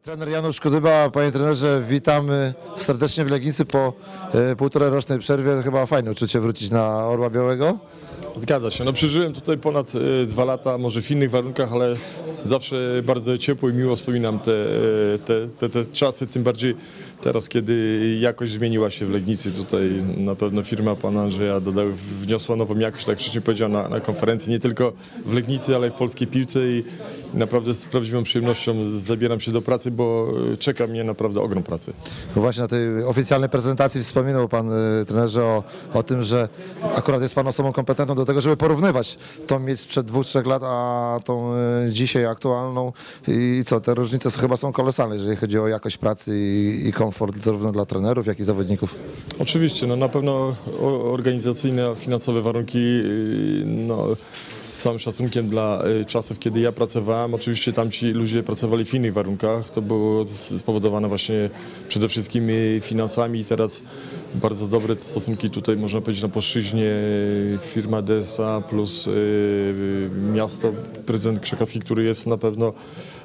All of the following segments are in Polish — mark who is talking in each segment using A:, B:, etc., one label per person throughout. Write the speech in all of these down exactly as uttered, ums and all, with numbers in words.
A: Trener Janusz Kodyba, panie trenerze, witamy serdecznie w Legnicy po e, półtorej rocznej przerwie. Chyba fajne uczucie wrócić na Orła Białego.
B: Zgadza się. No, przeżyłem tutaj ponad e, dwa lata, może w innych warunkach, ale zawsze bardzo ciepło i miło wspominam te, e, te, te, te czasy, tym bardziej teraz, kiedy jakość zmieniła się w Legnicy. Tutaj na pewno firma pana Andrzeja dodał, wniosła nową jakość, tak wcześniej powiedział na, na konferencji, nie tylko w Legnicy, ale i w polskiej piłce i naprawdę z prawdziwą przyjemnością zabieram się do pracy, bo czeka mnie naprawdę ogrom pracy.
A: No właśnie na tej oficjalnej prezentacji wspominał pan e, trenerze o, o tym, że akurat jest pan osobą kompetentną do tego, żeby porównywać tą mieć sprzed dwóch, trzech lat, a tą e, dzisiaj aktualną. I co, te różnice chyba są kolosalne, jeżeli chodzi o jakość pracy i, i komfort zarówno dla trenerów, jak i zawodników.
B: Oczywiście, no na pewno organizacyjne, finansowe warunki, no z całym szacunkiem dla czasów, kiedy ja pracowałem, oczywiście tamci ludzie pracowali w innych warunkach, to było spowodowane właśnie przede wszystkim finansami i teraz bardzo dobre stosunki tutaj można powiedzieć na płaszczyźnie firma D S A plus miasto, prezydent Krzekowski, który jest na pewno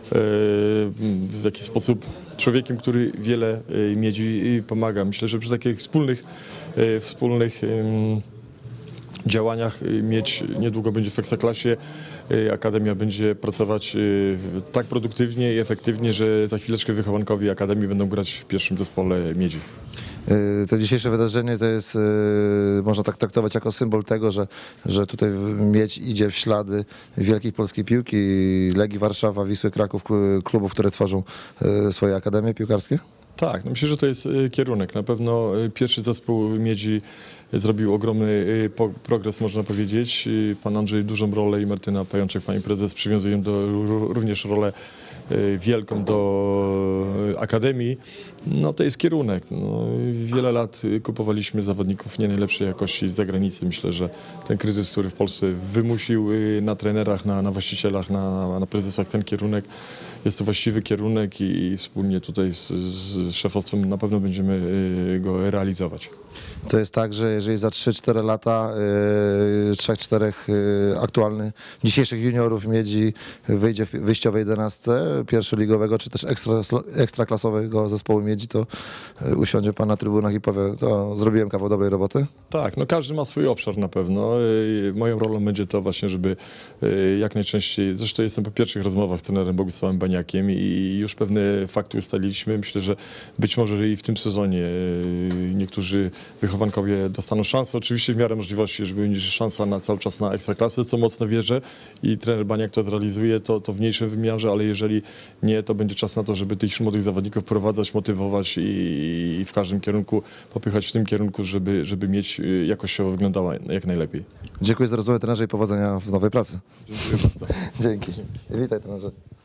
B: w jakiś sposób człowiekiem, który wiele Miedzi pomaga. Myślę, że przy takich wspólnych, wspólnych działaniach Miedź niedługo będzie w Ekstraklasie. Akademia będzie pracować tak produktywnie i efektywnie, że za chwileczkę wychowankowie Akademii będą grać w pierwszym zespole Miedzi.
A: To dzisiejsze wydarzenie to jest, można tak traktować jako symbol tego, że, że tutaj Miedź idzie w ślady wielkiej polskiej piłki, Legii Warszawa, Wisły Kraków, klubów, które tworzą swoje akademie piłkarskie?
B: Tak, no myślę, że to jest kierunek. Na pewno pierwszy zespół Miedzi zrobił ogromny progres, można powiedzieć. Pan Andrzej dużą rolę i Martyna Pajączek, pani prezes, przywiązują do, również rolę wielką do Akademii. No to jest kierunek. No, wiele lat kupowaliśmy zawodników nie najlepszej jakości z zagranicy. Myślę, że ten kryzys, który w Polsce wymusił na trenerach, na, na właścicielach, na, na prezesach ten kierunek, jest to właściwy kierunek i wspólnie tutaj z, z szefostwem na pewno będziemy go realizować.
A: To jest tak, że jeżeli za trzy cztery lata trzech czterech aktualnych, dzisiejszych juniorów Miedzi wyjdzie w wyjściowej jedenastce pierwszoligowego czy też ekstra, ekstraklasowego zespołu Miedzi, to usiądzie pan na trybunach i powie, to zrobiłem kawał dobrej roboty?
B: Tak, no każdy ma swój obszar na pewno. Moją rolą będzie to właśnie, żeby jak najczęściej, zresztą jestem po pierwszych rozmowach z trenerem Bogusławem Baniakiem i już pewne fakty ustaliliśmy. Myślę, że być może i w tym sezonie niektórzy wychowankowie dostaną szansę. Oczywiście w miarę możliwości, żeby będzie szansa na cały czas na ekstraklasę, co mocno wierzę i trener Baniak to zrealizuje, to, to w mniejszym wymiarze, ale jeżeli nie, to będzie czas na to, żeby tych młodych zawodników prowadzać, motywować i, i w każdym kierunku popychać w tym kierunku, żeby, żeby mieć jakościowo wyglądała jak najlepiej.
A: Dziękuję za rozmowę, trenerze, i powodzenia w nowej pracy.
B: Dziękuję bardzo.
A: Dzięki. Witaj, trenerze.